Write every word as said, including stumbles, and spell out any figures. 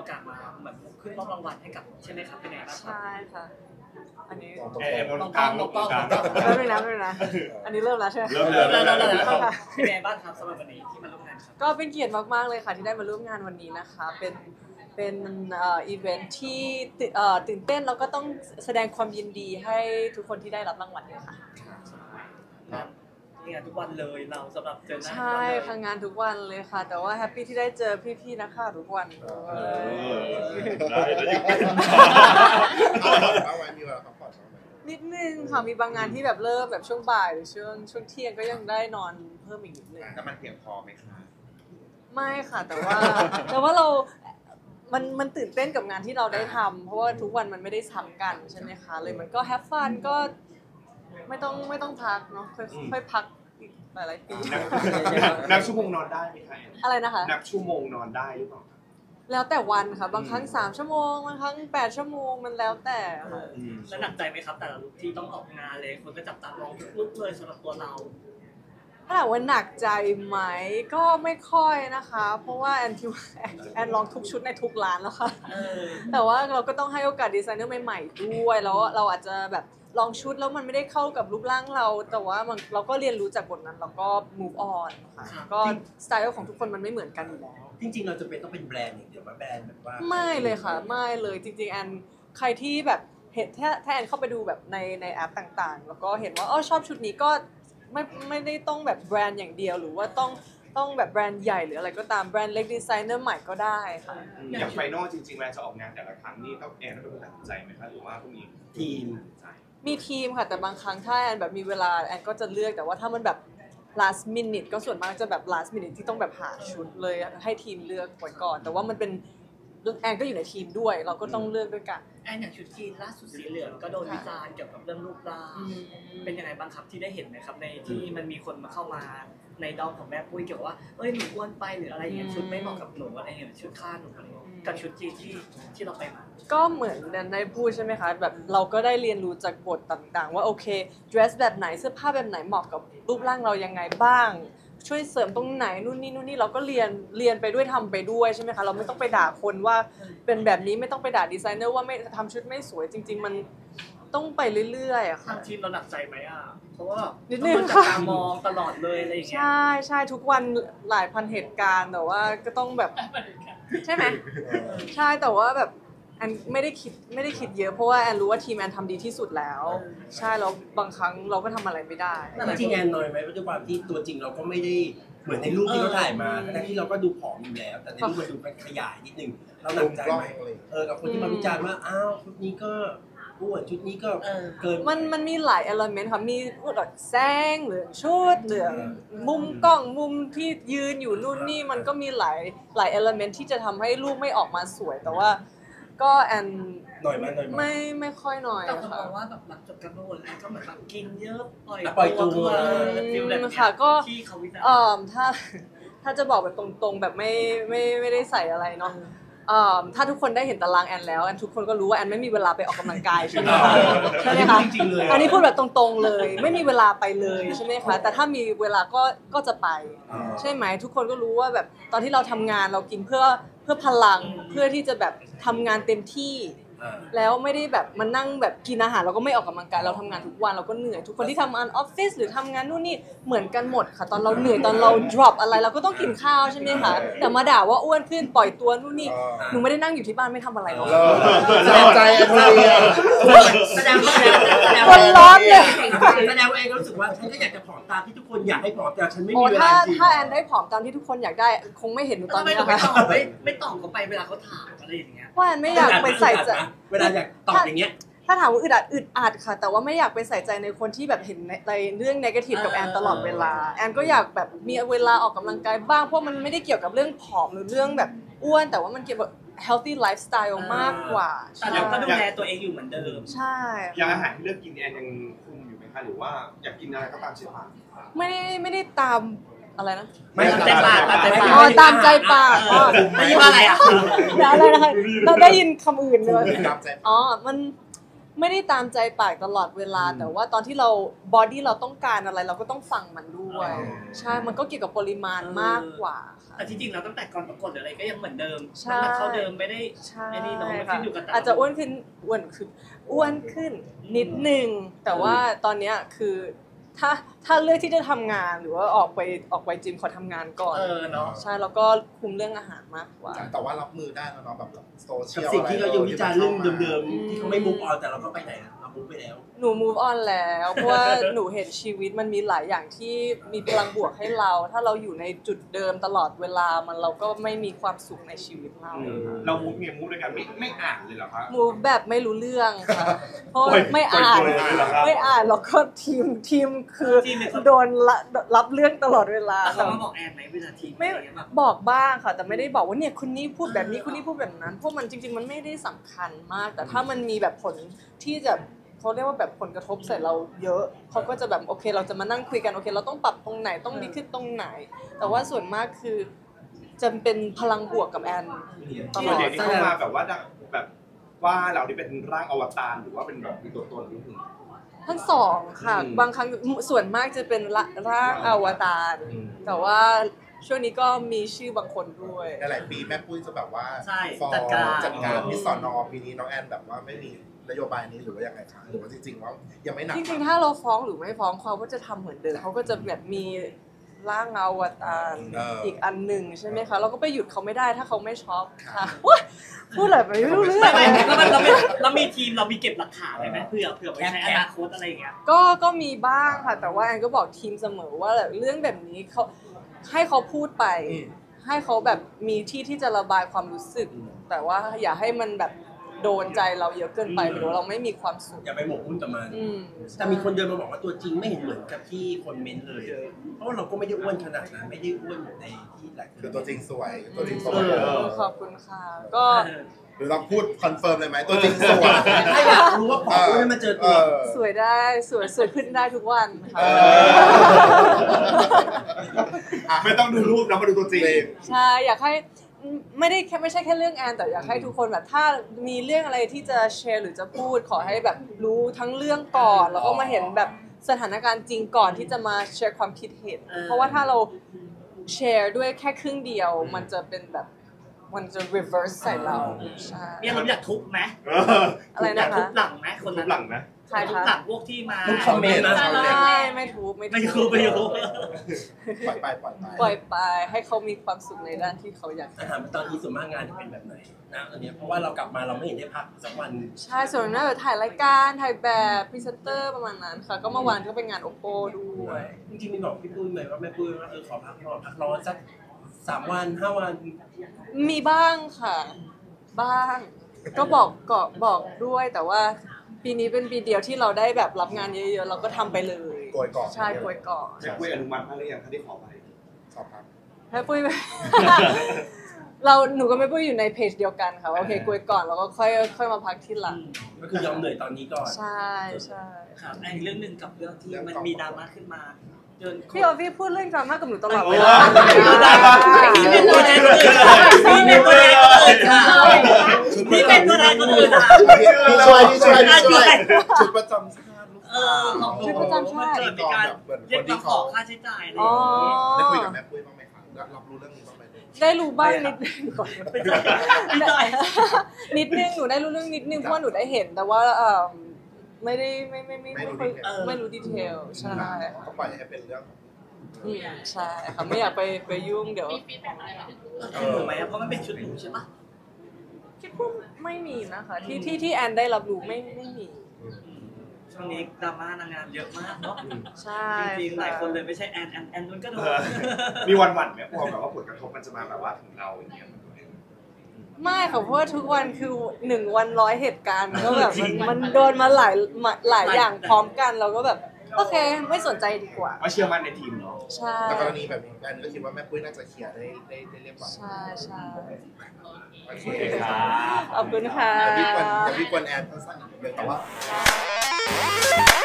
อกาสมาเหมือนขึ้นมอบรางวัลให้กับใช่ไหมครับเป็นไงบ้างครับใช่ค่ะอันนี้เอมองกลางมองกลางเริ่มเลยนะเริ่มเลยนะอันนี้เริ่มแล้วใช่ไหมเริ่มแล้วเริ่มแล้วเป็นไงบ้างครับสำหรับวันนี้ที่มาร่วมงานครับก็เป็นเกียรติมากๆเลยค่ะที่ได้มาร่วมงานวันนี้นะคะเป็นเป็นเอ่ออีเวนท์ที่เอ่อตื่นเต้นแล้วก็ต้องแสดงความยินดีให้ทุกคนที่ได้รับรางวัลด้วยค่ะงานทุกวันเลยเราสำหรับเจอหน้าใช่ค่ะงานทุกวันเลยค่ะแต่ว่าแฮปปี้ที่ได้เจอพี่ๆนักข่าวทุกวันได้แล้วอยู่เอาไว้มีเวลาพักผ่อนนิดนึงค่ะมีบางงานที่แบบเริ่มแบบช่วงบ่ายหรือช่วงช่วงเที่ยงก็ยังได้นอนเพิ่มอีกนิดนึงแล้วมันเพียงพอไหมคะไม่ค่ะแต่ว่าแต่ว่าเรามันมันตื่นเต้นกับงานที่เราได้ทำเพราะว่าทุกวันมันไม่ได้ซ้ำกันใช่ไหมคะเลยมันก็แฮปฟันก็ไม่ต้องไม่ต้องพักเนาะค่อยๆพักอีกหลายๆปีนับชั่วโมงนอนได้ไหมคะอะไรนะคะนับชั่วโมงนอนได้หรือเปล่าแล้วแต่วันค่ะบางครั้งสามชั่วโมงบางครั้งแปดชั่วโมงมันแล้วแต่ค่ะแล้วหนักใจไหมครับแต่ละลุคที่ต้องออกงานเลยคนก็จับตามองทุกลุคเลยสำหรับตัวเราถ้าถามว่าหนักใจไหมก็ไม่ค่อยนะคะเพราะว่าแอนคิวแอนลองทุกชุดในทุกร้านแล้วค่ะแต่ว่าเราก็ต้องให้โอกาสดีไซเนอร์ใหม่ๆด้วยแล้วเราอาจจะแบบลองชุดแล้วมันไม่ได้เข้ากับรูปร่างเราแต่ว่ามันเราก็เรียนรู้จากบทนั้นเราก็ move on ค่ะก็สไตล์ของทุกคนมันไม่เหมือนกันอยู่แล้วจริงๆเราจะเป็นต้องเป็นแบรนด์อย่างเดียวว่าแบรนด์แบบว่าไม่เลยค่ะไม่เลยจริงๆแอนใครที่แบบเห็นถ้าถ้าแอนเข้าไปดูแบบในในแอปต่างๆแล้วก็เห็นว่าอ๋อชอบชุดนี้ก็ไม่ไม่ได้ต้องแบบแบรนด์อย่างเดียวหรือว่าต้องต้องแบบแบรนด์ใหญ่หรืออะไรก็ตามแบรนด์เล็กดีไซเนอร์ใหม่ก็ได้ค่ะอย่างไฟนอลจริงๆเวลาจะออกงานแต่ละครั้งนี่ต้องแอนต้องเป็นคนตัดสินใจไหมคะหรือว่าต้องมีทีมมีทีมค่ะแต่บางครั้งถ้าแอนแบบมีเวลาแอนก็จะเลือกแต่ว่าถ้ามันแบบ last minute ก็ส่วนมากจะแบบ last minute ที่ต้องแบบหาชุดเลยให้ทีมเลือกไว้ก่อนแต่ว่ามันเป็นแอนก็อยู่ในทีมด้วยเราก็ต้องเลือกด้วยกันแอนอย่างชุดจีนล่าสุดสีเหลืองก็โดนวิจารณ์เกี่ยวกับเรื่องรูปร่างเป็นยังไงบ้างครับที่ได้เห็นนะครับในที่มันมีคนมาเข้ามาในดอมของแม่ปุ้ยเกี่ยวว่าเอ้ยหนูอ้วนไปหรืออะไรอย่างเงี้ยชุดไม่เหมาะกับหนูอะไรอย่างเงี้ยชุดค่าหนูอะไรกับชุดจีนที่ที่เราไปมาก็เหมือนแอนได้พูดใช่ไหมคะแบบเราก็ได้เรียนรู้จากบทต่างๆว่าโอเค dress แบบไหนเสื้อผ้าแบบไหนเหมาะกับรูปร่างเรายังไงบ้างช่วยเสริมตรงไหนนู่นนี่นู่นนี่เราก็เรียนเรียนไปด้วยทำไปด้วยใช่ไหมคะเราไม่ต้องไปด่าคนว่าเป็นแบบนี้ไม่ต้องไปด่าดีไซเนอร์ว่าไม่ทำชุดไม่สวยจริงๆมันต้องไปเรื่อยๆอะค่ะทางทีมเราหนักใจไหมอ่ะเพราะว่านิดนึงค่ะจับตามองตลอดเลยอะไรอย่างเงี้ยใช่ใช่ทุกวันหลายพันเหตุการณ์แต่ว่าก็ต้องแบบใช่ไหมใช่แต่ว่าแบบแอนไม่ได้คิดไม่ได้คิดเยอะเพราะว่าแอนรู้ว่าทีมแอนทำดีที่สุดแล้วใช่แล้วบางครั้งเราก็ทำอะไรไม่ได้จริงแอนน้อยไหมเพราะด้วยความที่ตัวจริงเราก็ไม่ได้เหมือนในรูปที่เขาถ่ายมาแต่ที่เราก็ดูผอมอยู่แล้วแต่ในรูปมันดูเป็นขยายนิดนึงเราหนักใจไหมเออกับคนที่มาวิจารณ์ว่าอ้าวชุดนี้ก็อ้วนชุดนี้ก็เกินมันมันมีหลายเอลิเมนต์ค่ะมีแบบแสงเหลืองชุดเหลืองมุมกล้องมุมที่ยืนอยู่นู่นนี่มันก็มีหลายหลายเอลิเมนต์ที่จะทำให้รูปไม่ออกมาสวยแต่ว่าก็แอนหน่อยไหมหน่อยไม่ไม่ค่อยหน่อยแต่คนบอกว่าแบบหลังจบการประกวดแล้วก็เหมือนแบบกินเยอะปล่อยปล่อยตัวฟิลแบบนี้ค่ะก็ที่เขาวิจารณ์เอ่อถ้าถ้าจะบอกแบบตรงๆแบบไม่ไม่ไม่ได้ใส่อะไรเนาะถ้าทุกคนได้เห็นตารางแอนแล้วแอนทุกคนก็รู้ว่าแอนไม่มีเวลาไปออกกำลังกายใช่ไหมคะใช่ไหมคะอันนี้พูดแบบตรงๆเลยไม่มีเวลาไปเลยใช่ไหมคะแต่ถ้ามีเวลาก็ก็จะไปใช่ไหมทุกคนก็รู้ว่าแบบตอนที่เราทำงานเรากินเพื่อเพื่อพลังเพื่อที่จะแบบทำงานเต็มที่แล้วไม่ได้แบบมานั่งแบบกินอาหารเราก็ไม่ออกกำลังกายเราทำงานทุกวันเราก็เหนื่อยทุกคนที่ทำงานออฟฟิศหรือทำงานนู่นนี่เหมือนกันหมดค่ะตอนเราเหนื่อยตอนเรา drop อะไรเราก็ต้องกินข้าวใช่ไหมคะแต่มาด่าว่าอ้วนขึ้นปล่อยตัวนู่นนี่หนูไม่ได้นั่งอยู่ที่บ้านไม่ทำอะไรหรอกแสดงใจแอนเรียแสดงว่าคนร้อนเลยแสดงว่าเองรู้สึกว่าฉันก็อยากจะผอมตามที่ทุกคนอยากให้ผอมแต่ฉันไม่มีเวลาจริงถ้าแอนได้ผอมตามที่ทุกคนอยากได้คงไม่เห็นหนูตอนนี้นะคะไม่ไม่ตอบเขาไปเวลาเขาถามอะไรอย่างเงี้ยว่าแอนไม่อยากไปใส่ใจเวลาอยากตอบอย่างเงี้ยถ้าถามว่าอึดอัดอึดอัดค่ะแต่ว่าไม่อยากไปใส่ใจในคนที่แบบเห็นในเรื่องนกาทีฟกับแอนตลอดเวลาแอนก็อยากแบบมีเวลาออกกำลังกายบ้างเพราะมันไม่ได้เกี่ยวกับเรื่องผอมหรือเรื่องแบบอ้วนแต่ว่ามันเกี่ยวกับ healthy lifestyle มากกว่าแต่เราก็ดูแลตัวเองอยู่เหมือนเดิมใช่อย่างอาหารที่เลือกกินแอนยังคุมอยู่ไหมคะหรือว่าอยากกินอะไรก็ตามใจปากไม่ได้ไม่ได้ตามอะไรนะไม่ตามใจปากตามใจปากอ๋อตามใจปากอ๋อไม่ใช่ว่าอะไรอ่ะเดี๋ยวอะไรนะคะเราได้ยินคำอื่นเลยอ๋อมันไม่ไม่ได้ตามใจปากตลอดเวลาแต่ว่าตอนที่เราบอดี้เราต้องการอะไรเราก็ต้องฟังมันด้วยใช่มันก็เกี่ยวกับปริมาณมากกว่าค่ะแต่ที่จริงแล้วตั้งแต่ก่อนประกวดหรืออะไรก็ยังเหมือนเดิมใช่น้ำหนักเท่าเดิมไม่ได้ใช่ไอ้นี่เน้องมันขึ้นอยู่กับแต่ละอาจจะอ้วนขึ้นอ้วนขึ้นอ้วนขึ้นนิดนึงแต่ว่าตอนเนี้ยคือถ้าถ้าเลือกที่จะทำงานหรือว่าออกไปออกไปจิมขอทำงานก่อนเออเนาะใช่แล้วก็คุมเรื่องอาหารมากกว่าแต่ว่ารับมือได้แล้วเนาะแบบโซเชีกับยลสิ่งที่เรายังวิจารณ์เรื่องที่มันเดิข้ามๆที่เขาไม่มุกออนแต่เราก็ไปไหนนะเรามุกไปแล้วหนู move on แล้วเพราะว่าหนูเห็นชีวิตมันมีหลายอย่างที่มีพลังบวกให้เรา ถ้าเราอยู่ในจุดเดิมตลอดเวลามันเราก็ไม่มีความสุขในชีวิตเราเรามุกเนี่ยมุกด้วยกันไม่ไม่อ่านเลยเหรอครับ move แบบไม่รู้เรื่องค่ะเพราะปล่อยไม่อ่านปล่อยตัวเลยเหรอครับไม่อ่านแล้วก็ทีมทีมคือทีมเนี่ยเขาโดนละรับเรื่องตลอดเวลาแล้วเขามาบอกแอนไหมเวลาทีมไม่อะไรอย่างเงี้ยแบบบอกบ้างค่ะ แต่ไม่ได้บอกว่าเนี่ยคนนี้พูดแบบนี้คนนี้พูดแบบนั้นเพราะมันจริง ๆ มันไม่ได้สำคัญมาก แต่ถ้ามันมีแบบผลที่จะเขาเรียกว่าแบบผลกระทบใส่เราเยอะเขาก็จะแบบโอเค เราจะมานั่งคุยกันโอเค เราต้องปรับตรงไหนต้องดีขึ้นตรงไหน แต่ว่าส่วนมากคือจะเป็นพลังบวกกับแอนตลส่วอน ดใหญ่ที่เข้ามาแบบว่าแบบว่าเราที่เป็นร่างอวตารหรือว่าเป็นแบบมีตัวตนนิดนึงทั้งสองค่ะอืมบางครั้งส่วนมากจะเป็นร่างอวตารแต่ว่าช่วงนี้ก็มีชื่อบางคนด้วยหลายๆปีแม่ปุ้ยจะแบบว่าใช่ฟ้องจัดการจัดการมิสสอนอปีนี้น้องแอนแบบว่าไม่มีนโยบายนี้หรือว่ายังไงคะหรือว่าจริงๆว่ายังไม่หนักจริงๆ ถ้าเราฟ้องหรือไม่ฟ้องเขาก็จะทำเหมือนเดิมเขาก็จะแบบมีร่างเงาอวตารอีกอันหนึ่งใช่ไหมคะเราก็ไปหยุดเขาไม่ได้ถ้าเขาไม่ชอบค่ะว้าพูดอะไรไปไม่รู้เรื่อไม่งไม่แล้วมันเราไม่เรามีทีมเรามีเก็บหลักฐานไว้ไหมเผื่อเผื่อไว้ใช้อนาคตอะไรอย่างเงี้ยก็ก็มีบ้างค่ะ แต่ว่าแอนก็บอกทีมเสมอว่าแบบเรื่องแบบนี้เขาให้เขาพูดไป ให้เขาแบบมีที่ที่จะระบายความรู้สึก แต่ว่าอย่าให้มันแบบโดนใจเราเยอะเกินไปหรือเราไม่มีความสุขอย่าไปหมกมุ่นกับมันอืมแต่มีคนเดินมาบอกว่าตัวจริงไม่เห็นเหมือนกับที่คนเม้นเลย เพราะว่าเราก็ไม่ได้อ้วนขนาดนั้นไม่ได้อ้วนเหมือนในที่หลายคนคือตัวจริงสวยตัวจริงสวยเออขอบคุณค่ะ ก็หรือเราพูดคอนเฟิร์มเลยไหมตัวจริงสวยถ้าอยากรู้ว่าผอมอ้วนมาเจอตัวสวยได้สวยสวยขึ้นได้ทุกวันค่ะเออไม่ต้องดูรูปนะมาดูตัวจริงใช่อยากให้ไม่ได้แค่ไม่ใช่แค่เรื่องแอนแต่อยากให้ทุกคนแบบถ้ามีเรื่องอะไรที่จะแชร์หรือจะพูดขอให้แบบรู้ทั้งเรื่องก่อน แล้วก็มาเห็นแบบสถานการณ์จริงก่อนที่จะมาแชร์ความคิดเห็นเออเพราะว่าถ้าเราแชร์ด้วยแค่ครึ่งเดียว มันจะเป็นแบบมันจะ reverse ใส่เราใช่เนี่ยเราอยากทุบไหมอะไรอยานะกทุคะบหลังไหมคนทุนั้บนหลังนะใครทุบคะหลังพวกที่มาทุกคอมเมนต์นะไม่ไม่ทุบไม่ไม่ทุทุบบไม่ทุบปล่อยไปปล่อยไปปล่อยไปให้เขามีความสุขในด้านที่เขาอยากอาหารตอนนี้ส่วนมากงานจะเป็นแบบไหนนะตอนนี้เพราะว่าเรากลับมาเราไม่เห็นได้พักสักวันใช่ส่วนมากแบบถ่ายรายการถ่ายแบบพรีเซนเตอร์ประมาณนั้นค่ะ ก็เมื่อวานก็เป็นงานโอโปด้วยจริงๆมีบอกพี่ปุ้ยไหมว่าแม่ปุ้ยว่าเออขอพักหน่อยพักร้อนสักสามวันห้าวันมีบ้างค่ะ บ้าง ก็บอกก็บอกด้วยแต่ว่าปีนี้เป็นปีเดียวที่เราได้แบบรับงานเยอะๆ เราก็ทำไปเลยโกยก่อนใช่โกยก่อนแม่ปุ้ยอนุมัติมาหรือยังถ้าได้ขอไปสอบครับแม่ปุ้ย เราหนูกับแม่ปุ้ยอยู่ในเพจเดียวกันค่ะว่าโอเคโกยก่อนแล้วก็ค่อยค่อยมาพักที่หลังก็คือยอมเหนื่อยตอนนี้ก่อนใช่ใช่ครับอีกเรื่องหนึ่งกับเรื่องที่มันมีดราม่าขึ้นมาจนพี่ออฟฟี่พูดเรื่องดราม่ากับหนูตลอดโอ้เวย ลาพี่เป็นตัวแทนคนอื่นพี่เป็นตัวแทนคนอื่นค่ะพี่เป็นตัวแทนคนอื่นค่ะพี่ช่วยพี่ช่วยพี่ช่วยชุดประจำชาติลูกเออของหนูชุดประจำชาติเกิดมีการเรียกร้องขอค่าใช้จ่ายอะไรออ๋อย่างนี้ได้คุยกับแม่ปุ้ยบ้างไหมคะรับรู้เรื่องนี้บ้างไหมได้รู้บ้างนิดนึงก่อนไม่ใช่ไม่ใช่นิดนึงหนูได้รู้เรื่องนิดนึงเพราะว่าหนูได้เห็นแต่ว่าเออไม่ได้ไม่ไม่ไม่ไม่ค่อยไม่รู้ดีเทลใช่ค่ะเขาปล่อยให้เป็นเรื่องอืมใช่ค่ะไม่อยากไปไปยุ่งเดี๋ยวหนูไหมเพราะมันเป็นชุดหนูใช่ปะคิดว่าไม่มีนะคะที่ที่ที่แอนได้รับรู้ไม่ไม่มีช่วงนี้ดราม่านางงามเยอะมากเนาะใช่จริงๆหลายคนเลยไม่ใช่แอนแอนแอนนุ่นก็โดนมีวันหวั่นไหมพอแบบว่าผลกระทบมันจะมาแบบว่าถึงเราอย่างเงี้ยไม่ค่ะเพราะว่าทุกวันคือหนึ่งวันร้อยเหตุการณ์ก็แบบมันมันโดนมาหลายหลายอย่างพร้อมกันเราก็แบบโอเคไม่สนใจดีกว่าว่าเชื่อมั่นในทีมเนาะใช่แต่กรณีแบบนี้แอนก็คิดว่าแม่ปุ้ยน่าจะเคลียร์ได้ได้ได้เรียบร้อยใช่ใช่โอเคขอบคุณค่ะเดี๋ยวพี่กวนเดี๋ยวพี่กวนแอนสั้นๆอีกนิดนึงแต่ว่า